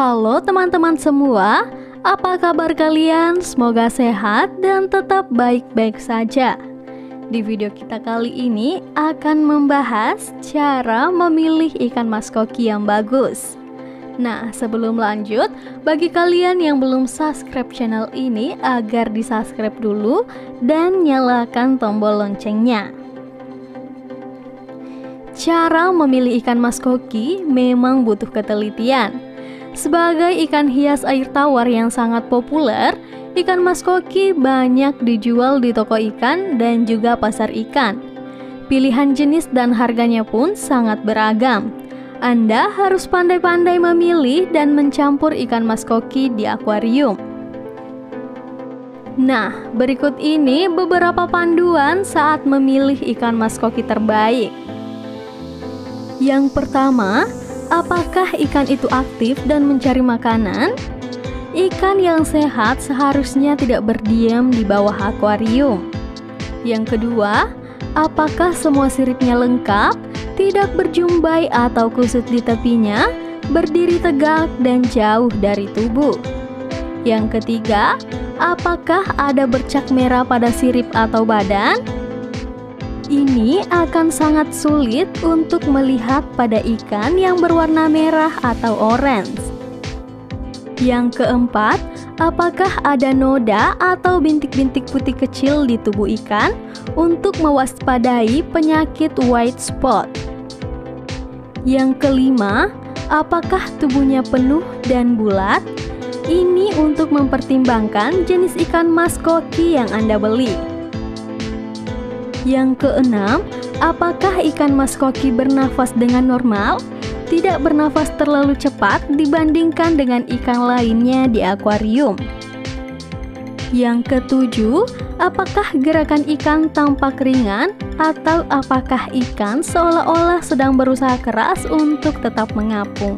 Halo teman-teman semua, apa kabar kalian? Semoga sehat dan tetap baik-baik saja. Di video kita kali ini akan membahas cara memilih ikan mas koki yang bagus. Nah, sebelum lanjut, bagi kalian yang belum subscribe channel ini agar di-subscribe dulu dan nyalakan tombol loncengnya. Cara memilih ikan mas koki memang butuh ketelitian. Sebagai ikan hias air tawar yang sangat populer, ikan mas koki banyak dijual di toko ikan dan juga pasar ikan. Pilihan jenis dan harganya pun sangat beragam. Anda harus pandai-pandai memilih dan mencampur ikan mas koki di akuarium. Nah, berikut ini beberapa panduan saat memilih ikan mas koki terbaik. Yang pertama, apakah ikan itu aktif dan mencari makanan? Ikan yang sehat seharusnya tidak berdiam di bawah akuarium. Yang kedua, apakah semua siripnya lengkap, tidak berjumbai atau kusut di tepinya, berdiri tegak dan jauh dari tubuh? Yang ketiga, apakah ada bercak merah pada sirip atau badan? Ini akan sangat sulit untuk melihat pada ikan yang berwarna merah atau orange. Yang keempat, apakah ada noda atau bintik-bintik putih kecil di tubuh ikan untuk mewaspadai penyakit white spot? Yang kelima, apakah tubuhnya penuh dan bulat? Ini untuk mempertimbangkan jenis ikan mas koki yang Anda beli. Yang keenam, apakah ikan mas koki bernafas dengan normal? Tidak bernafas terlalu cepat dibandingkan dengan ikan lainnya di akuarium. Yang ketujuh, apakah gerakan ikan tampak ringan atau apakah ikan seolah-olah sedang berusaha keras untuk tetap mengapung?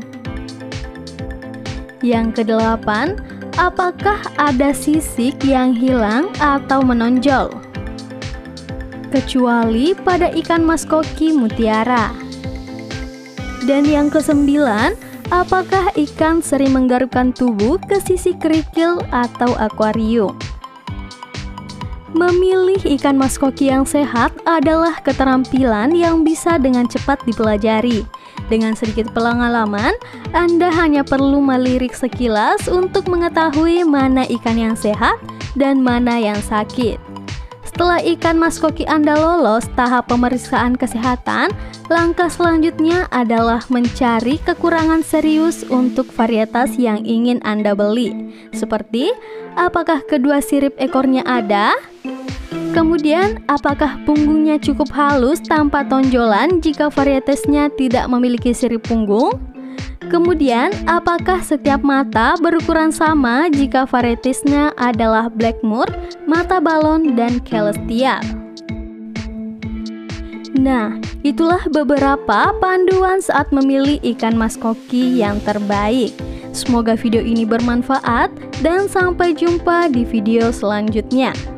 Yang kedelapan, apakah ada sisik yang hilang atau menonjol? Kecuali pada ikan mas koki mutiara. Dan yang kesembilan, apakah ikan sering menggarukkan tubuh ke sisi kerikil atau akuarium? Memilih ikan mas koki yang sehat adalah keterampilan yang bisa dengan cepat dipelajari. Dengan sedikit pengalaman, Anda hanya perlu melirik sekilas untuk mengetahui mana ikan yang sehat dan mana yang sakit. Setelah ikan mas koki Anda lolos tahap pemeriksaan kesehatan, langkah selanjutnya adalah mencari kekurangan serius untuk varietas yang ingin Anda beli. Seperti, apakah kedua sirip ekornya ada? Kemudian, apakah punggungnya cukup halus tanpa tonjolan jika varietasnya tidak memiliki sirip punggung? Kemudian, apakah setiap mata berukuran sama jika varietasnya adalah Blackmore, mata balon, dan Celestial? Nah, itulah beberapa panduan saat memilih ikan mas koki yang terbaik. Semoga video ini bermanfaat dan sampai jumpa di video selanjutnya.